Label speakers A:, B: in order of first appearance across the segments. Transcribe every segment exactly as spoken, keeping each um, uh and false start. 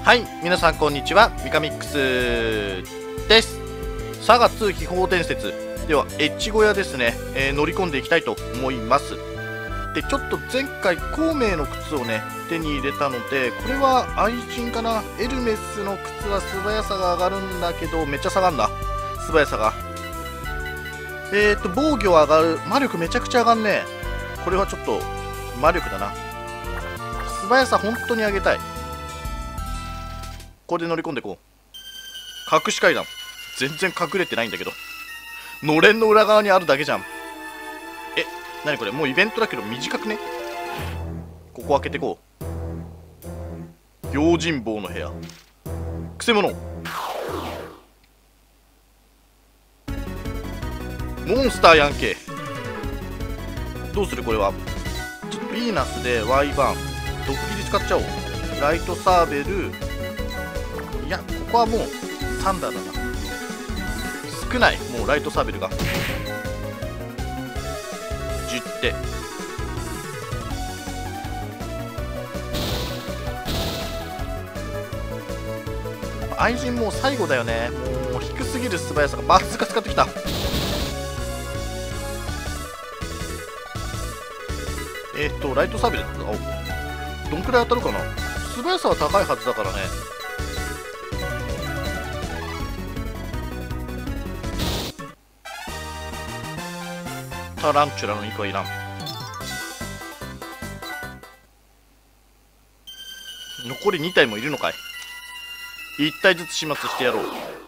A: はい、皆さんこんにちは、ミカミックスです。サガツ秘宝伝説では越後屋ですね、えー、乗り込んでいきたいと思います。で、ちょっと前回孔明の靴をね手に入れたので、これは愛人かな。エルメスの靴は素早さが上がるんだけどめっちゃ下がるんだ、素早さが。えーと防御上がる、魔力めちゃくちゃ上がんね。これはちょっと魔力だな。素早さ本当に上げたい。これで乗り込んでいこう。隠し階段全然隠れてないんだけど、のれんの裏側にあるだけじゃん。え、なにこれ、もうイベントだけど短くね。ここ開けてこう。用心棒の部屋、くせ者、モンスターやんけ。どうするこれは。ちょっとヴィーナスで ワイ バーン毒斬り使っちゃおう。ライトサーベル、いや、ここはもうサンダーだな。少ない、もうライトサーベルがじゅってん。愛人もう最後だよね。もう低すぎる素早さがバツが使ってきた。えっとライトサーベルどんくらい当たるかな。素早さは高いはずだからね。タランチュラの肉はいらん。残りに体もいるのかい。いち体ずつ始末してやろう。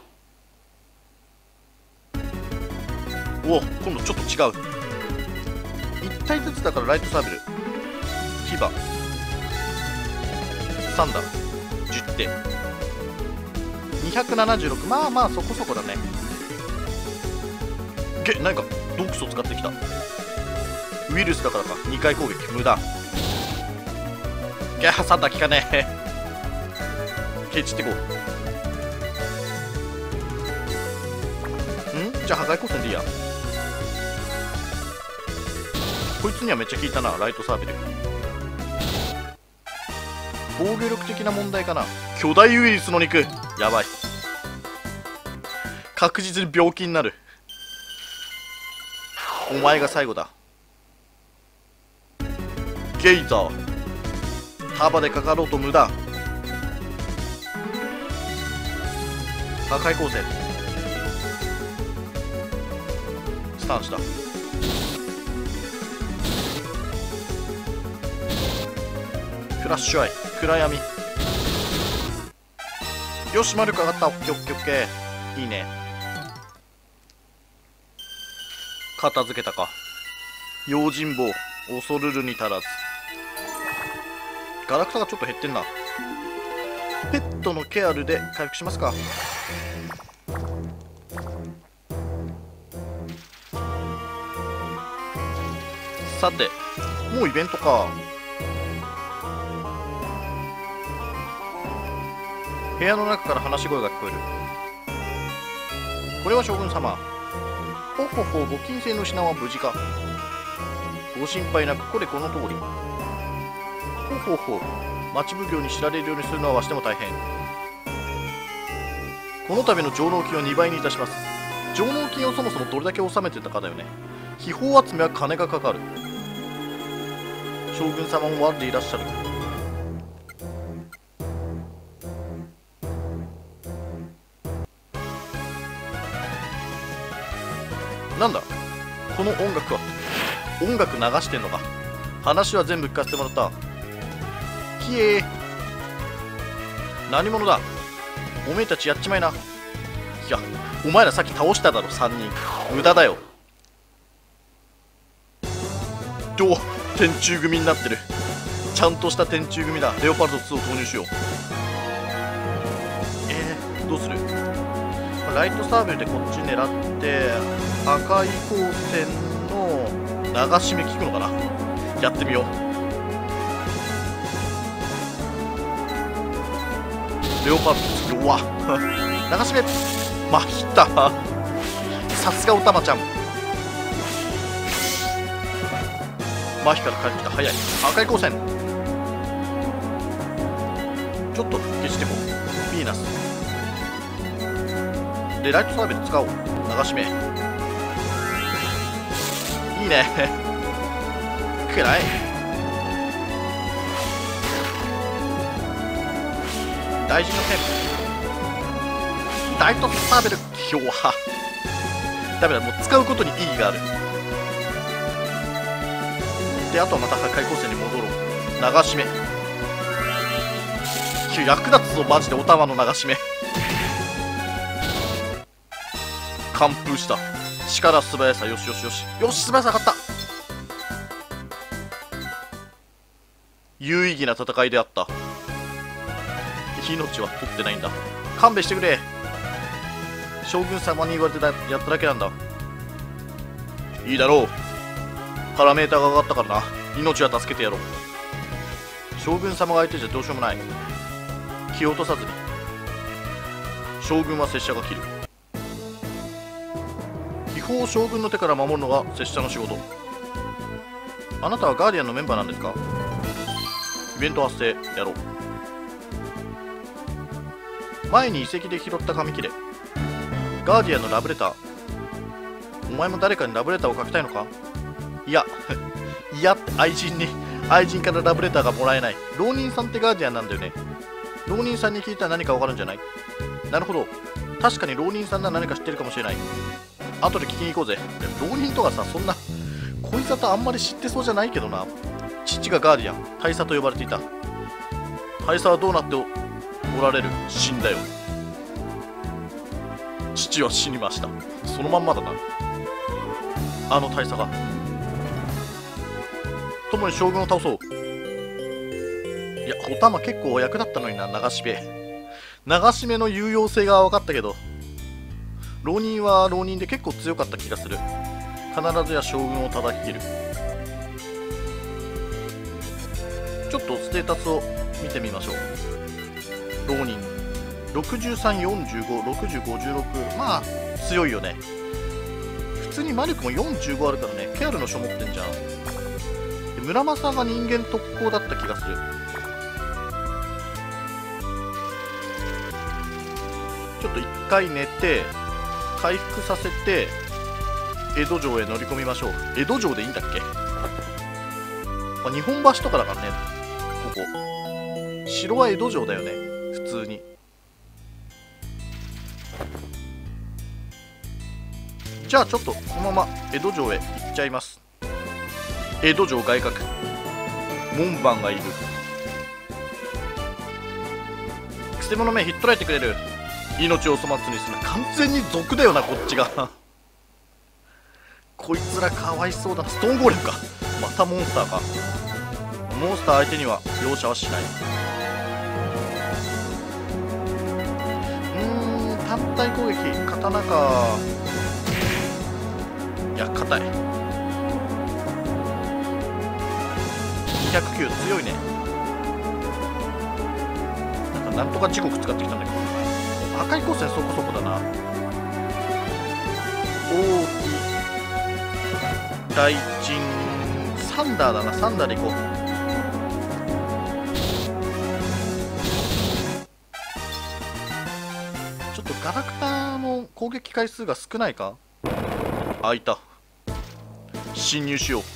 A: おお、今度ちょっと違う。いち体ずつだからライトサーベル、キバ、サンダーじゅってん、にひゃくななじゅうろく、まあまあそこそこだね。げ、何か毒素使ってきた。ウイルスだからか。にかい攻撃無駄。ギャー、サンダー効かねえ。ケチってこう。んじゃあ破壊光線でいいや。こいつにはめっちゃ効いたな、ライトサーベル。防御力的な問題かな。巨大ウイルスの肉やばい。確実に病気になる。お前が最後だ。ゲイザー束でかかろうと無駄。破壊光線スタンした。フラッシュアイ、暗闇。よし、魔力上がった。オッケーオッケーオッケー、いいね。片付けたか。用心棒恐るるに足らず。ガラクタがちょっと減ってんな。ペットのケアルで回復しますか。さて、もうイベントか。部屋の中から話し声が聞こえる。これは将軍様。ほほほ、ご金星の品は無事か。ご心配なく、これこの通り。ほほほ、町奉行に知られるようにするのはわしても大変。この度の上納金をにばいにいたします。上納金をそもそもどれだけ納めてたかだよね。秘宝集めは金がかかる。将軍様も悪でいらっしゃる。なんだこの音楽は。音楽流してんのか。話は全部聞かせてもらった。ひえー、何者だ。おめえたちやっちまいな。いや、お前らさっき倒しただろさんにん。無駄だよ。お、天柱組になってる。ちゃんとした天柱組だ。レオパルトツーを投入しよう。えー、どうする。ライトサーベルでこっち狙って赤い光線の流し目効くのかな。やってみよう。レオパルト弱っ流し目まひった。さすがおたまちゃん。麻痺から帰ってきた。早い。赤い光線ちょっと消してこう。ヴィーナスでライトサーベル使おう。流し目いいねくらい大事な剣ライトサーベルひょわダメだ、もう使うことに意義がある。であとはまた破壊光線に戻ろう。流し目役立つぞマジで。お玉の流し目完封した。力素早さよしよしよしよし、素早さ上がった。有意義な戦いであった。命は取ってないんだ。勘弁してくれ。将軍様に言われてやっただけなんだ。いいだろう。パラメーターが上がったからな。命は助けてやろう。将軍様が相手じゃどうしようもない。気を落とさずに将軍は拙者が切る。秘宝を将軍の手から守るのが拙者の仕事。あなたはガーディアンのメンバーなんですか？イベント発生やろう。前に遺跡で拾った紙切れ。ガーディアンのラブレター。お前も誰かにラブレターを書きたいのか？いやいやって愛人に愛人からラブレターがもらえない。浪人さんってガーディアンなんだよね。浪人さんに聞いたら何かわかるんじゃない？なるほど、確かに浪人さんなら何か知ってるかもしれない。後で聞きに行こうぜ。浪人とかさ、そんな恋沙汰あんまり知ってそうじゃないけどな。父がガーディアン大佐と呼ばれていた。大佐はどうなって お, おられる？死んだよ。父は死にました。そのまんまだな。あの大佐が共に将軍を倒そう。いや、お玉結構役立ったのにな。流し目流し目の有用性が分かったけど、浪人は浪人で結構強かった気がする。必ずや将軍を叩き切る。ちょっとステータスを見てみましょう。浪人ろくじゅうさん、よんじゅうご、ろくじゅう、ごじゅうろく。まあ強いよね。普通に魔力もよんじゅうごあるからね。ケアルの書持ってんじゃん。で村正が人間特攻だった気がする。ちょっと一回寝て回復させて江戸城へ乗り込みましょう。江戸城でいいんだっけ？まあ、日本橋とかだからね。ここ城は江戸城だよね普通に。じゃあちょっとこのまま江戸城へ行っちゃいます。江戸城外郭門番がいる。くせ者め、ひっ捕らえてくれる。命を粗末にする。完全に賊だよなこっちがこいつらかわいそうだな。ストーンゴーレムか。またモンスターか。モンスター相手には容赦はしない。うーん、単体攻撃刀か。いや硬い。にひゃくきゅう強いね。なんかなんとか地獄使ってきたんだけど、破壊光線そこそこだな。大き大臣サンダーだな。サンダーでいこう。ちょっとガラクタの攻撃回数が少ないか。あ、いた。侵入しよ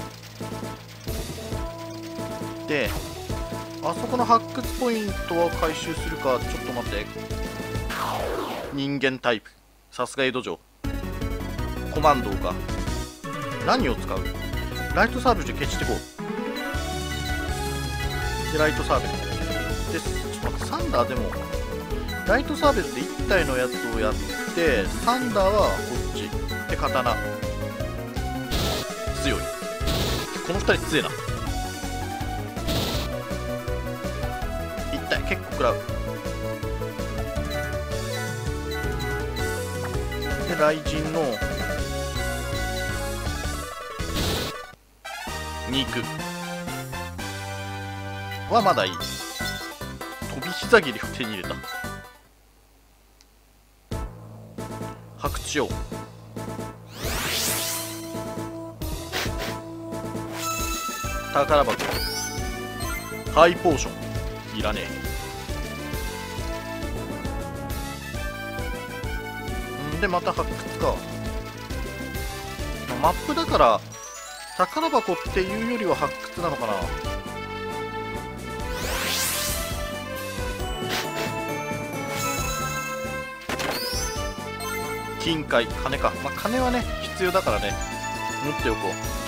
A: う。であそこの発掘ポイントは回収するか。ちょっと待って。人間タイプ、さすが江戸城。コマンドか。何を使う？ライトサーベルで消していこう。でライトサーベルで、ちょっと待って、サンダーでもライトサーベルでいち体のやつをやって、サンダーはこっちで刀強い。このふたり強いな。いち体結構食らう。で雷神の肉はまだいい。飛び膝切りを手に入れた。白痴を宝箱ハイポーションいらねえ。 でまた発掘か。マップだから宝箱っていうよりは発掘なのかな。金塊、金か。まあ、金はね必要だからね、持っておこ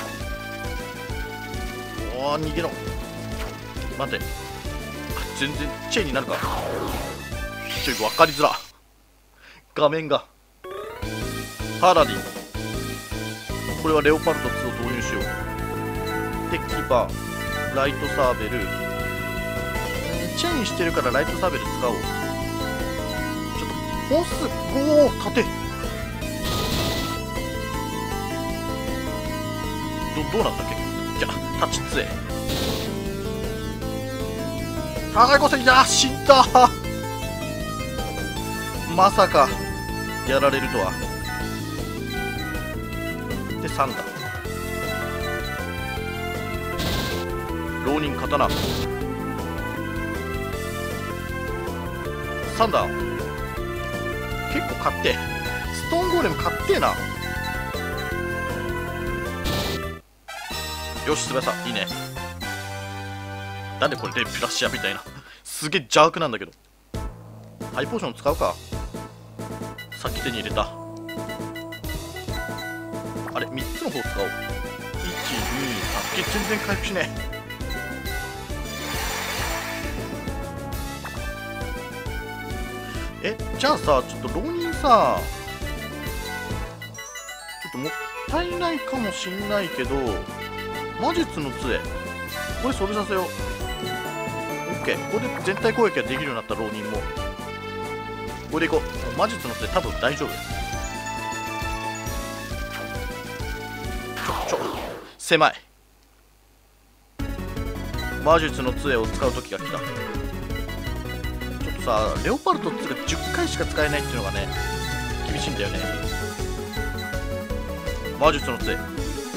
A: う。おお、逃げろ。待て、全然チェーンになるか。ちょい分かりづら、画面が。パラディン、これはレオパルトツーを投入しよう。でキーパー、ライトサーベル、チェーンしてるからライトサーベル使おう。ちょっとボス、おお盾、どどうなったっけ。じゃあ立ちつえ、高いこせ、いや死んだまさかやられるとは。でさんだ、浪人刀、さんだ、結構勝って、ストーンゴーレム勝ってえな。よし、素早さいいね。なんでこれでプラシアみたいなすげえ邪悪なんだけど。ハイポーション使うか。さっき手に入れた。あれみっつの方使おう。いち、に、さん、全然回復しねえ。え、じゃあさ、ちょっと浪人さ、ちょっともったいないかもしんないけど、魔術の杖これそれさせよう。 OK、 これで全体攻撃ができるようになった浪人も。これでいこう。魔術の杖多分大丈夫。ちょちょ狭い。魔術の杖を使う時が来た。ちょっとさ、レオパルトってがじゅっかいしか使えないっていうのがね厳しいんだよね。魔術の杖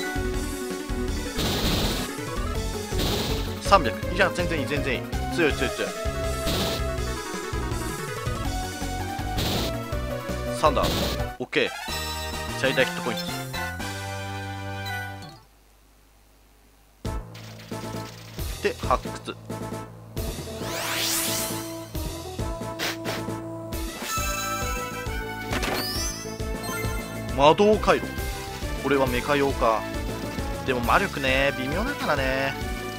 A: さんびゃく、いや全然いい全然いい、強い強い強い。さんだ、 OK、 最大ヒットポイント。で発掘、魔導回路、これはメカ用か。でも魔力ね微妙だからね。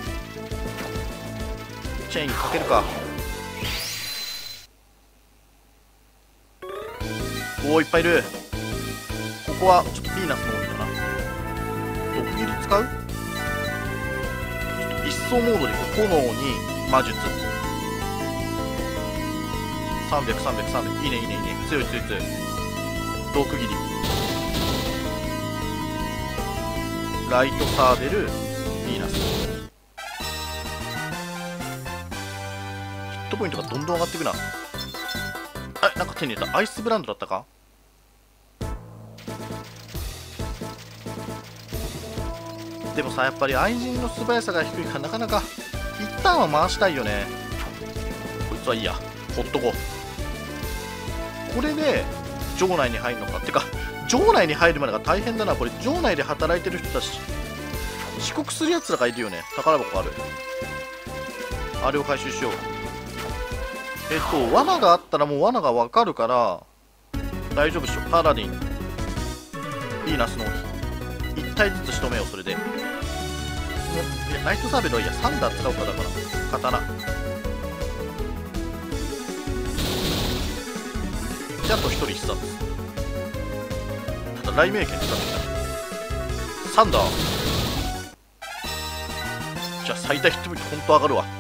A: チェーンにかけるか。おおいっぱいいる。ここはちょっとヴィーナスの方がいいかな。毒斬り使う。ちょっと一層モードで炎に魔術さんびゃく、さんびゃく、さんびゃく、いいねいいねいいね、強い強い強い。毒斬り、ライトサーベル、ヴィーナス。ヒットポイントがどんどん上がっていくな。あ、なんか手に入れた。アイスブランドだったか。でもさ、やっぱり愛人の素早さが低いからなかなか一旦は回したいよね。こいつはいいや、ほっとこう。これで城内に入るのか。ってか城内に入るまでが大変だな。これ城内で働いてる人たち、遅刻するやつらがいるよね。宝箱ある、あれを回収しよう。えっと罠があったらもう罠が分かるから大丈夫っしょ。パラディン、ヴィーナスのいち体ずつ仕留めよう。それでもういやライトサーベルはいいや、サンダー使おうか。だから刀で、あとひとり必殺。ただ雷鳴剣使ってきた。サンダー、じゃあ最大ヒットポイントほんと上がるわ。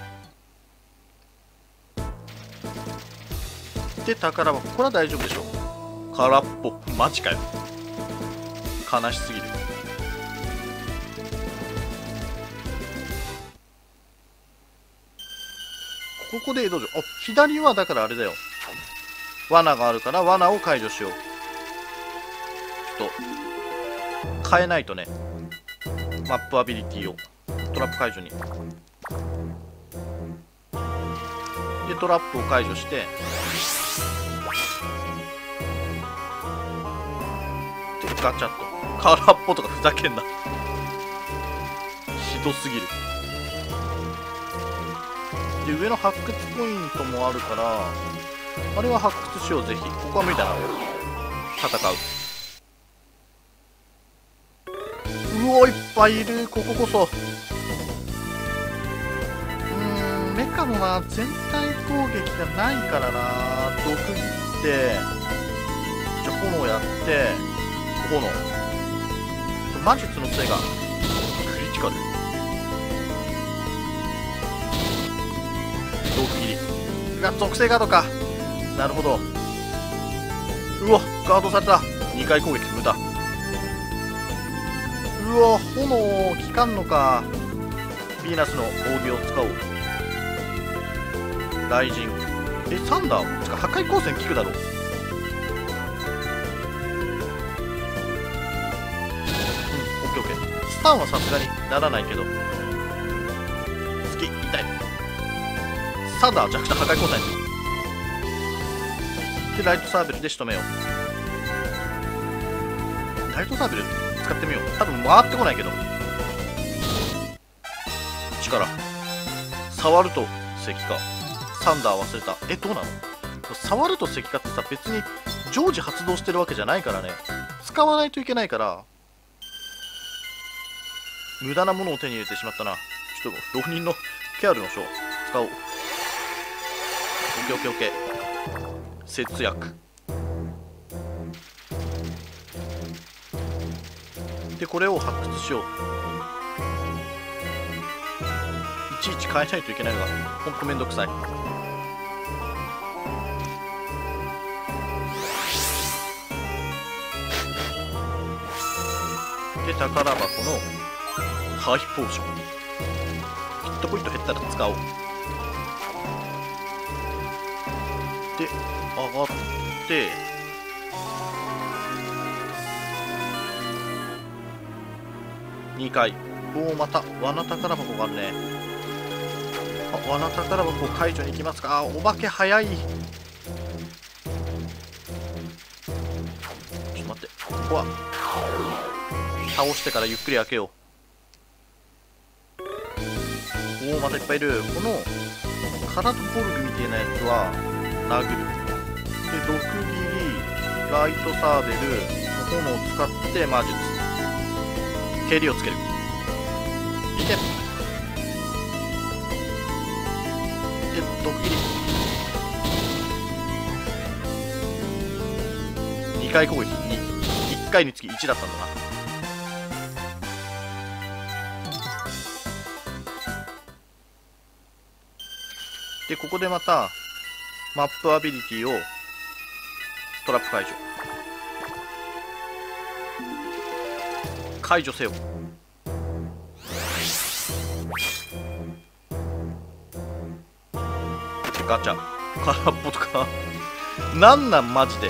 A: で宝箱、これは大丈夫でしょう。空っぽ、マジかよ、悲しすぎる。ここで江戸城、あ、左はだからあれだよ、罠があるから罠を解除しよう。ちょっと変えないとね、マップアビリティをトラップ解除に。でトラップを解除して、 ガチャッと空っぽとかふざけんな。ひどすぎる。で上の発掘ポイントもあるから、あれは発掘しよう。ぜひここは無理だな。戦う。うおいっぱいいる。こここそ。うーんメカもな全体攻撃がないからな。毒切ってじゃあ炎やって炎魔術の杖がクリティカル。毒切りが属性ガードか。なるほど。うわガードされた。にかい攻撃無駄。うわ炎効かんのか。ヴィーナスの扇を使おう。雷神えサンダーつか破壊光線効くだろう。うんオッケーオッケー。スタンはさすがにならないけど好き痛い。サンダー弱者破壊光線でライトサーベルで仕留めよう。ライトサーベル使ってみよう。多分回ってこないけど力触ると石か。サンダー忘れた。えどうなの。触ると石化ってさ別に常時発動してるわけじゃないからね。使わないといけないから無駄なものを手に入れてしまったな。ちょっと浪人のケアルの書使おう。オッケーオッケーオッケー。節約でこれを発掘しよう。いちいち変えないといけないのがほんとめんどくさい。で宝箱のハイポーションヒットポイント減ったら使おう。で上がってにかい。おおまた罠宝箱があるね。あ罠宝箱解除に行きますか。あお化け早い。ちょっと待ってここは倒してからゆっくり開けよう。おおまたいっぱいいる。このカラトボルグみたいなやつは殴る。で毒斬りライトサーベル炎を使って魔術蹴りをつける。いけで毒斬りにかい攻撃にいっかいにつきいちだったんだな。でここでまたマップアビリティをトラップ解除解除せよ。ガチャ空っぽとかなんなんマジで。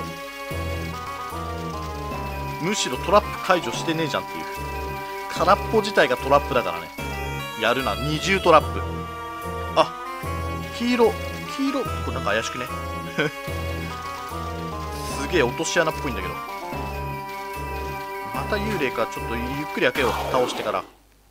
A: むしろトラップ解除してねえじゃんっていう。空っぽ自体がトラップだからね。やるな二重トラップ。あ黄色黄色これなんか怪しくねすげえ落とし穴っぽいんだけど。また幽霊か。ちょっとゆっくり開けよう。倒してから。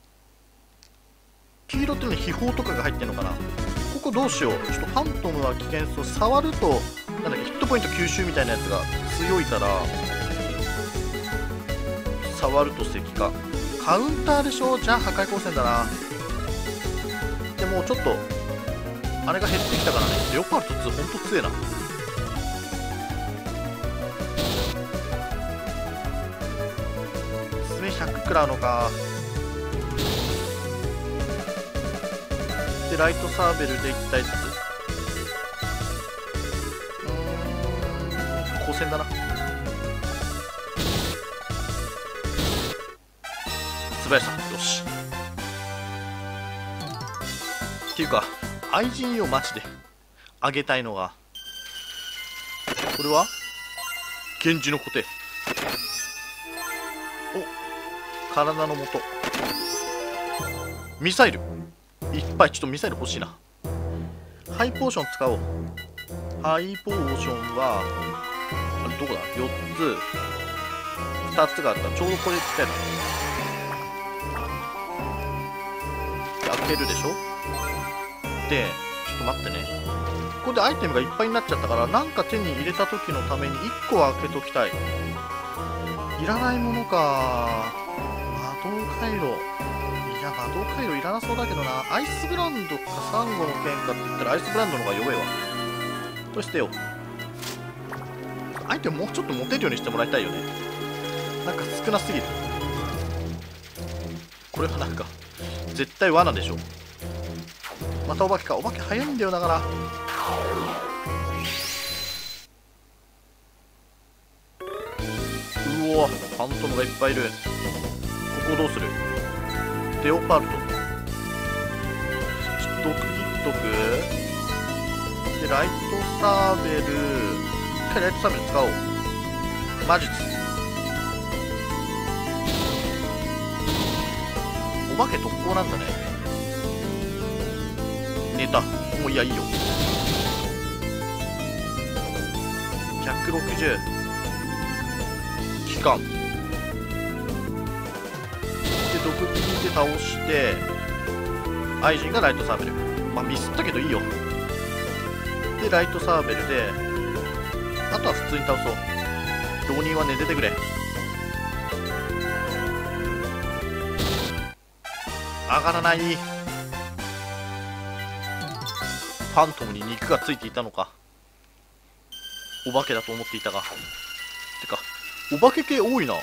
A: 黄色ってね秘宝とかが入ってんのかな。ここどうしよう。ちょっとファントムは危険そう。触るとなんだっけヒットポイント吸収みたいなやつが強いから触ると石化カウンターでしょ。じゃあ破壊光線だな。でもちょっとあれが減ってきたからね。レオパルトツーほんと強えな。爪ひゃく食らうのか。でライトサーベルでいったやつ。うーん光線だな。素早さよし。っていうか愛人よマジであげたいのがこれは源氏のコテ。お体の元ミサイルいっぱい。ちょっとミサイル欲しいな。ハイポーション使おう。ハイポーションはあれどこだ。よっつふたつがあったらちょうどこれ使える。で開けるでしょ。でちょっと待ってね、ここでアイテムがいっぱいになっちゃったから、なんか手に入れた時のためにいっこは開けときたい。いらないものか。魔導回路、いや魔導回路いらなそうだけどな。アイスブランドかサンゴの剣かって言ったらアイスブランドの方が弱いわ。としてよ、アイテムもうちょっと持てるようにしてもらいたいよね。なんか少なすぎる。これはなんか絶対罠でしょ。またお化けか。お化け早いんだよだから。うわファントムがいっぱいいる。ここどうする。レオパルトちょっと毒切っとく。でライトサーベル、一回ライトサーベル使おう。魔術、お化け特攻なんだね。寝た。もういやいいよ。ひゃくろくじゅう期間で毒切りで倒して、アイジンがライトサーベル、まあミスったけどいいよ。でライトサーベルであとは普通に倒そう。浪人は寝ててくれ。上がらない。ファントムに肉がついていたのか。お化けだと思っていたが。てかお化け系多いな。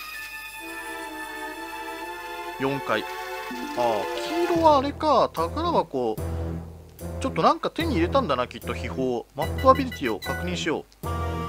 A: よんかい。ああ黄色はあれか、宝箱。ちょっとなんか手に入れたんだなきっと。秘宝マップアビリティを確認しよう。う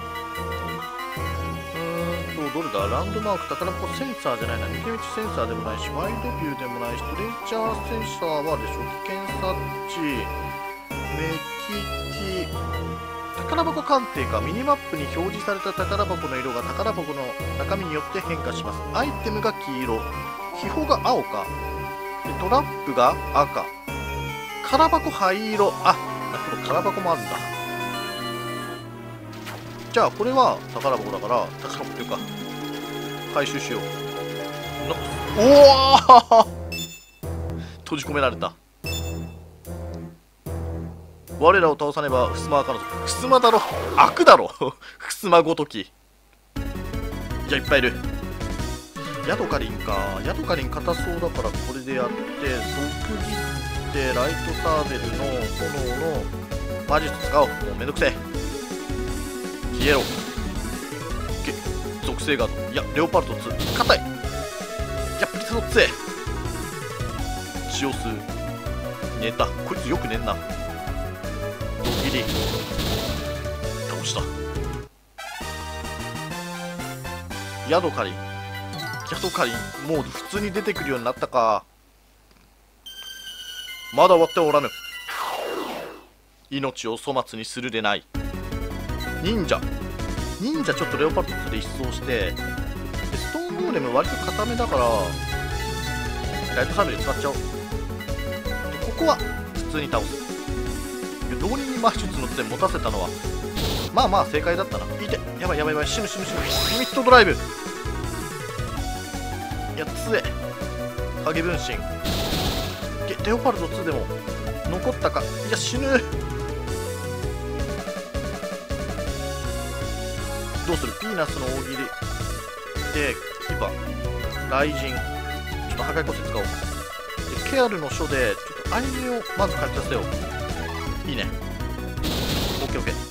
A: ーんとどれだ。ランドマーク、宝箱センサーじゃないな。抜け道センサーでもないし、ワイドビューでもないし、トレジャーセンサーはでしょ。危険察知、目利き、宝箱鑑定か。ミニマップに表示された宝箱の色が宝箱の中身によって変化します。アイテムが黄色、秘宝が青か。でトラップが赤、空箱灰色。あ、なるほど、空箱もあるんだ。じゃあこれは宝箱だから宝箱っていうか回収しよう。おお閉じ込められた。我らを倒さねば襖は彼女。襖だろ、悪だろ襖ごとき。じゃあいっぱいいる。ヤドカリンか。ヤドカリン硬そうだからこれでやって、毒切ってライトサーベルの炎の魔術使おう。もうめんどくせえ。消えろ。け属性ガード。いやレオパルトツー硬い。いやプリツの杖。血を吸う。寝た。こいつよく寝んな。ドッキリ倒した。ヤドカリン、ヤドカリンもう普通に出てくるようになったか。まだ終わっておらぬ。命を粗末にするでない。忍者忍者ちょっとレオパルトツーで一掃して、でストーンゴーレム割と固めだからライトサーベル使っちゃおう。でここは普通に倒す。浪人に魔術の杖持たせたのはまあまあ正解だったな。いて、やばいやばいやばい、死ぬ死ぬ死ぬ。リミットドライブ。いや杖影分身。レオパルトツーでも残ったか。いや死ぬ。どうする。ピーナスの大喜利でキバ雷神、ちょっと破壊個性使おう。でケアルの書でちょっとアイミをまず書き出せよう。いいね。オッケーオッケー。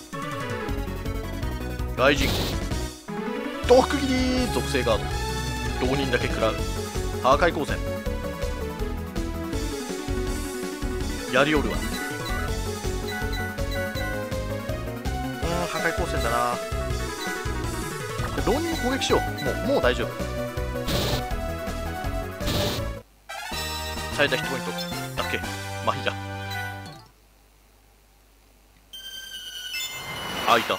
A: 雷神毒斬り属性ガード。浪人だけ食らう。破壊光線やりおるわ。うん破壊光線だな。浪人に攻撃しよう。もうもう大丈夫。最大ヒットポイントだっけ。まあいいや。あいた。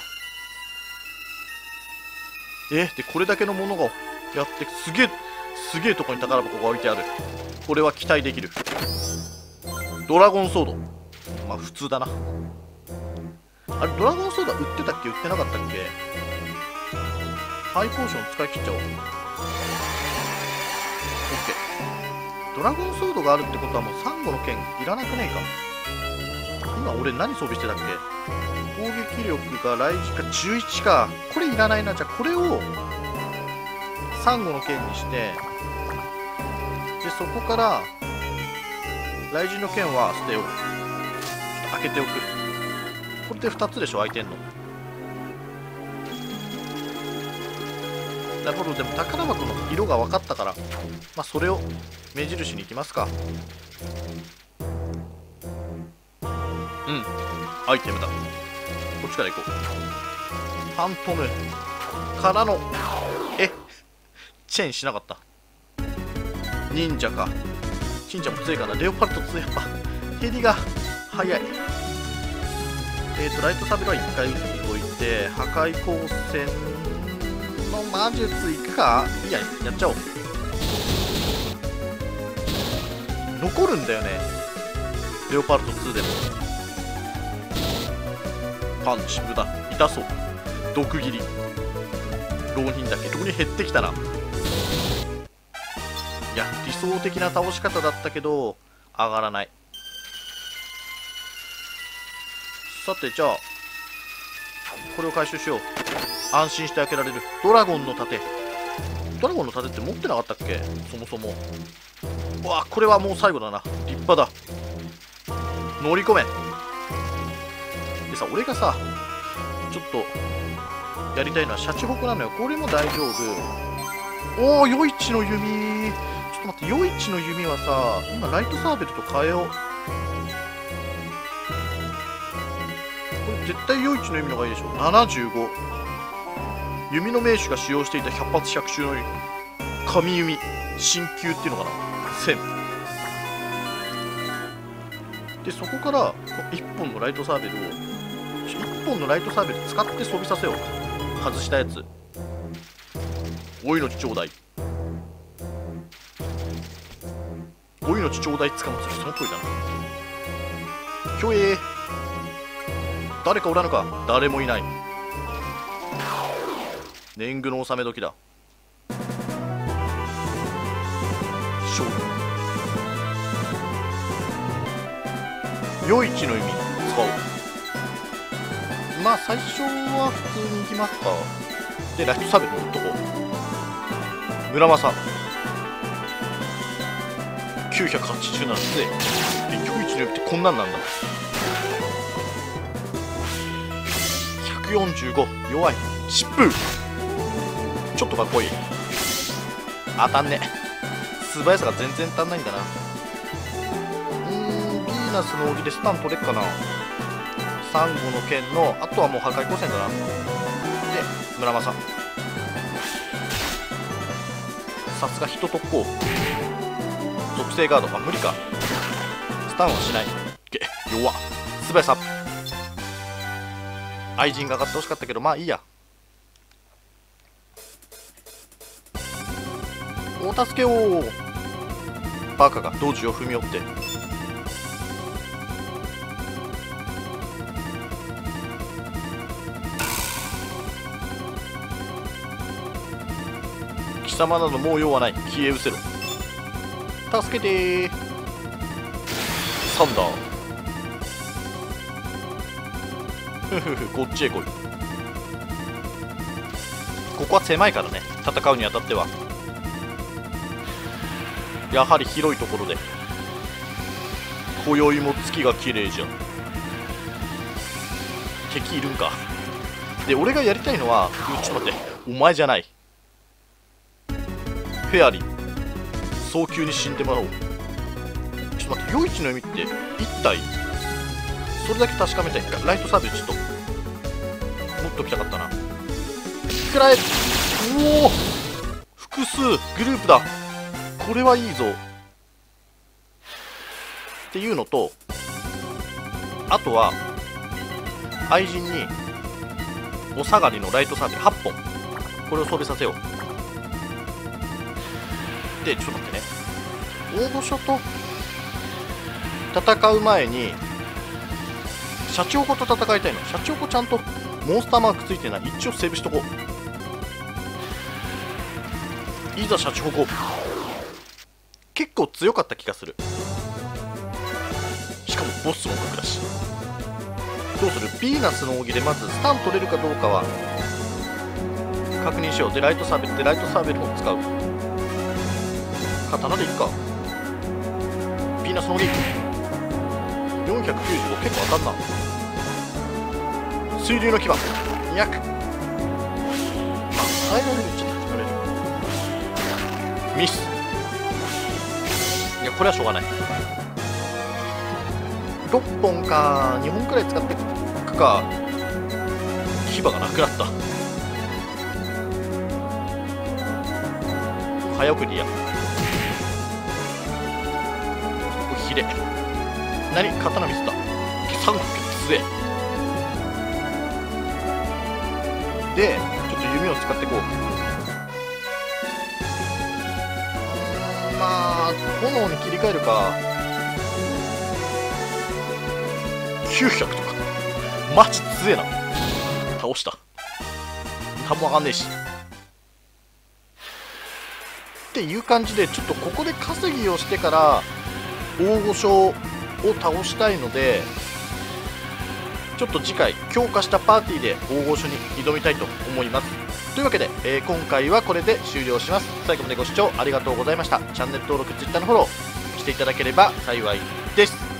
A: えでこれだけのものがやってすげえすげえとこに宝箱が置いてある。これは期待できる。ドラゴンソード、まあ普通だな。あれドラゴンソード売ってたっけ売ってなかったっけ。ハイポーション使い切っちゃおう。 ケー。ドラゴンソードがあるってことはもうサンゴの剣いらなくねえか。今俺何装備してたっけ。攻撃力が雷神かじゅういちか。これいらないな。じゃあこれをサンゴの剣にして、でそこから雷神の剣は捨てよう。ちょっと開けておく。これでふたつでしょ開いてんの。なるほど。でも宝箱の色が分かったから、まあそれを目印に行きますか。うんアイテムだ。こっちから行こう。ファントムからのえチェーンしなかった。忍者か。忍者も強いかな。レオパルト強い。やっぱヘリが速い。えーとライトサビラいっかい打っといて、破壊光線の魔術いくか。いいや、やっちゃおう。残るんだよねレオパルトツーでも。パンチ無駄。痛そう。毒斬り。浪人だけどに減ってきたな。いや理想的な倒し方だったけど上がらない。さてじゃあこれを回収しよう。安心して開けられるドラゴンの盾。ドラゴンの盾って持ってなかったっけそもそも。うわこれはもう最後だな。立派だ。乗り込め。でさ俺がさちょっとやりたいのはシャチホコなのよ。これも大丈夫。おお余市の弓。ちょっと待って余市の弓はさ今ライトサーベルと変えよう。これ絶対余市の弓の方がいいでしょ。ななじゅうご。弓の名手が使用していた百発百中の神弓神弓っていうのかな。せんでそこからいっぽんのライトサーベルをいっぽんのライトサーベル使って装備させよう。外したやつ。お命ちょうだい。お命ちょうだいつかもつる。その通りだな。ひょえー誰かおらぬか。誰もいない。年貢の納め時だ。勝負。余市の弓使おう。まあ最初は普通に行きますか。でライトサーベルのとこ村正きゅうひゃくはちじゅうななで余市の弓ってこんなんなんだ。ひゃくよんじゅうご弱い。疾風ちょっとかっこいい。当たんね。素早さが全然足んないんだな。うーんヴィーナスの扇でスタン取れっかな。サンゴの剣のあとはもう破壊光線だな。で村正さすが人特攻。属性ガード。あ無理か。スタンはしない。げ弱っ。素早さ愛人が上がってほしかったけどまあいいや。お助けを。バカが道中を踏み寄って。貴様などもう用はない。消え失せろ。助けてー。サンダー。ふふふこっちへ来い。ここは狭いからね戦うにあたっては。やはり広いところで今宵も月が綺麗じゃん。敵いるんか。で俺がやりたいのはちょっと待ってお前じゃない。フェアリー早急に死んでもらおう。ちょっと待って余市の弓っていったいそれだけ確かめたい。ライトサーベルちょっと持っときたかったな。くらえ。おお複数グループだ。これはいいぞっていうのと、あとは愛人にお下がりのライトサーベルはっぽんこれを装備させよう。でちょっと待ってね。大御所と戦う前にシャチホコと戦いたいの。シャチホコちゃんとモンスターマークついてない。一応セーブしとこう。 いざシャチホコ。結構強かった気がする。しかもボスも格だし。どうする？ヴィーナスの扇でまずスタン取れるかどうかは確認しよう。でライトサーベルでライトサーベルを使う。刀でいっか。ヴィーナスの扇よんひゃくきゅうじゅうご、結構当たんな。水流の牙にひゃく。あ、耐えられるっちゃ耐えられる。ミス。いやこれはしょうがない。ろっぽんかにほんくらい使っていくか。牙がなくなった。早送りや。ひれ。何？刀ミスった。三角強え。で、ちょっと弓を使っていこう。まあ、炎に切り替えるか。きゅうひゃくとか。マジ強えな。倒した。弾も上がんねえし。っていう感じで、ちょっとここで稼ぎをしてから大御所を倒したいので、ちょっと次回強化したパーティーで大御所に挑みたいと思います。というわけで、えー、今回はこれで終了します。最後までご視聴ありがとうございました。チャンネル登録、Twitter のフォローしていただければ幸いです。